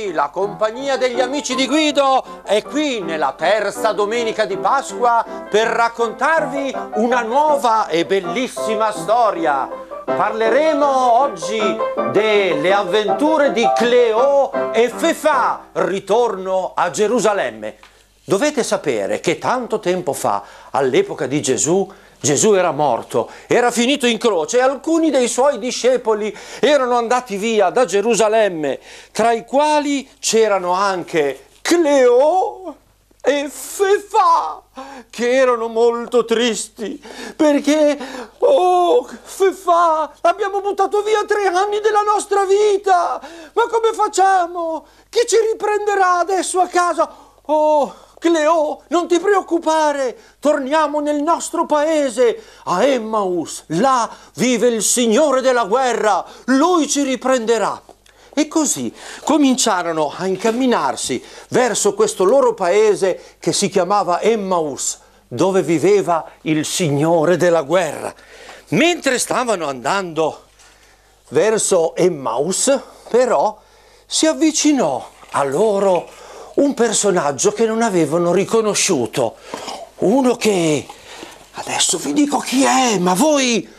Oggi la compagnia degli amici di Guido è qui nella terza domenica di Pasqua per raccontarvi una nuova e bellissima storia. Parleremo oggi delle avventure di Cléo e Fefà, ritorno a Gerusalemme. Dovete sapere che tanto tempo fa, all'epoca di Gesù era morto, era finito in croce e alcuni dei suoi discepoli erano andati via da Gerusalemme, tra i quali c'erano anche Cléo e Fefà, che erano molto tristi perché, oh Fefà, abbiamo buttato via 3 anni della nostra vita, ma come facciamo? Chi ci riprenderà adesso a casa? Oh Cléo, non ti preoccupare, torniamo nel nostro paese, a Emmaus, là vive il Signore della guerra, Lui ci riprenderà. E così cominciarono a incamminarsi verso questo loro paese che si chiamava Emmaus, dove viveva il Signore della guerra. Mentre stavano andando verso Emmaus, però, si avvicinò a loro un personaggio che non avevano riconosciuto, uno che adesso vi dico chi è, ma voi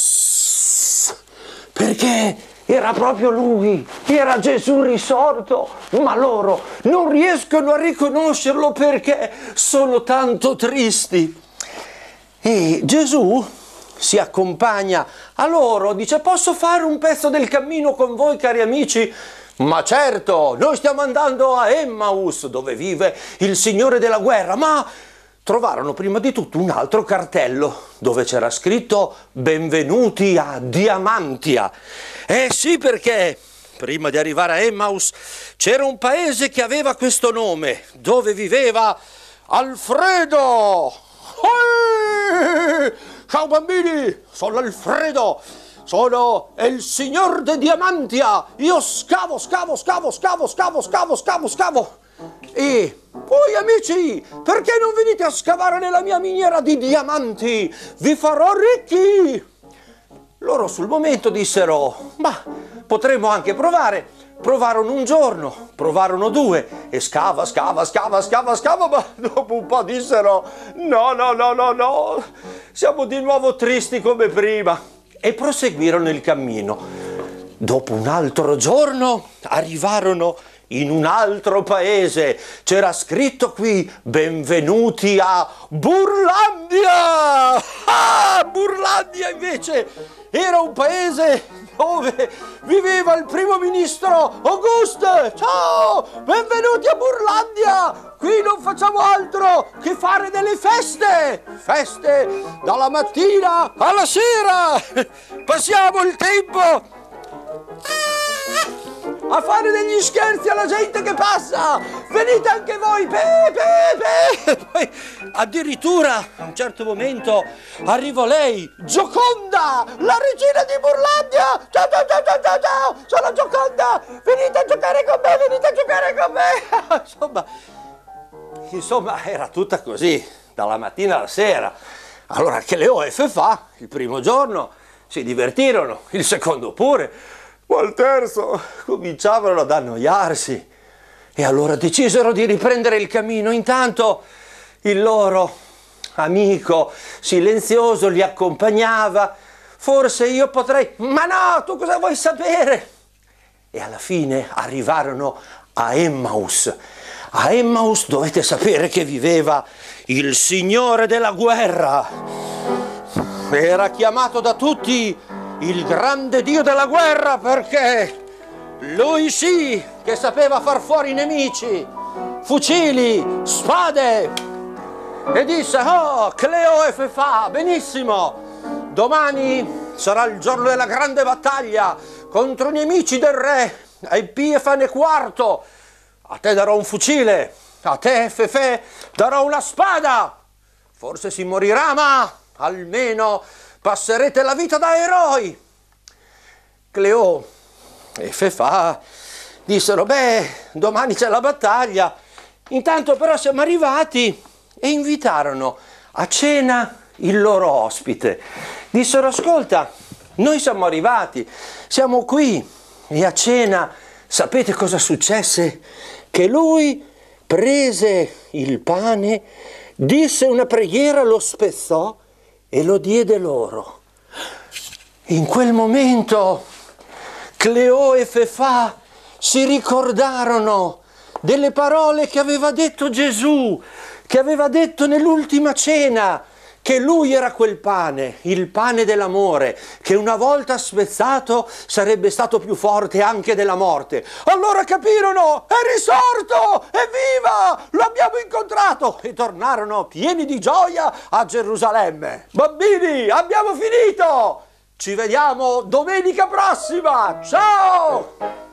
perché era proprio lui, era Gesù risorto, ma loro non riescono a riconoscerlo perché sono tanto tristi. E Gesù si accompagna a loro, dice: posso fare un pezzo del cammino con voi, cari amici? Ma certo, noi stiamo andando a Emmaus, dove vive il Signore della guerra, ma trovarono prima di tutto un altro cartello dove c'era scritto benvenuti a Diamantia. Eh sì, perché prima di arrivare a Emmaus c'era un paese che aveva questo nome, dove viveva Alfredo. Ciao bambini, sono Alfredo. Sono il signor de Diamantia, io scavo. E voi amici, perché non venite a scavare nella mia miniera di diamanti? Vi farò ricchi! Loro sul momento dissero: ma potremmo anche provare. Provarono un giorno, provarono 2 e scava, ma dopo un po' dissero: no, siamo di nuovo tristi come prima. E proseguirono il cammino. Dopo un altro giorno arrivarono in un altro paese. C'era scritto qui: benvenuti a Burlandia! Burlandia invece era un paese dove viveva il primo ministro Auguste. Ciao! Benvenuti a Burlandia! Qui non facciamo altro che fare delle feste! Feste dalla mattina alla sera! Passiamo il tempo a fare degli scherzi alla gente che passa! Venite anche voi! Poi addirittura a un certo momento arrivò lei, Gioconda, la regina di Burlandia! Ciao! Sono Gioconda! Venite a giocare con me! Insomma, era tutta così, dalla mattina alla sera. Allora Cléo e Fefà, il primo giorno, si divertirono, il secondo pure, ma al terzo cominciavano ad annoiarsi e allora decisero di riprendere il cammino. Intanto il loro amico silenzioso li accompagnava. Forse io potrei... Ma no, tu cosa vuoi sapere? E alla fine arrivarono a Emmaus. A Emmaus dovete sapere che viveva il Signore della guerra. Era chiamato da tutti il grande Dio della guerra perché lui sì che sapeva far fuori i nemici, fucili, spade. E disse: oh, Cléo e Fefà, benissimo, domani sarà il giorno della grande battaglia contro i nemici del re Epiefane IV. A te darò un fucile, a te, Fefè, darò una spada. Forse si morirà, ma almeno passerete la vita da eroi. Cléo e Fefà dissero: beh, domani c'è la battaglia. Intanto però siamo arrivati, e invitarono a cena il loro ospite. Dissero: ascolta, noi siamo arrivati, siamo qui e a cena sapete cosa successe? Che lui prese il pane, disse una preghiera, lo spezzò e lo diede loro. In quel momento Cleò e Fefà si ricordarono delle parole che aveva detto Gesù, che aveva detto nell'ultima cena, che lui era quel pane, il pane dell'amore, che una volta spezzato sarebbe stato più forte anche della morte. Allora capirono, è risorto, evviva, lo abbiamo incontrato, e tornarono pieni di gioia a Gerusalemme. Bambini, abbiamo finito! Ci vediamo domenica prossima! Ciao!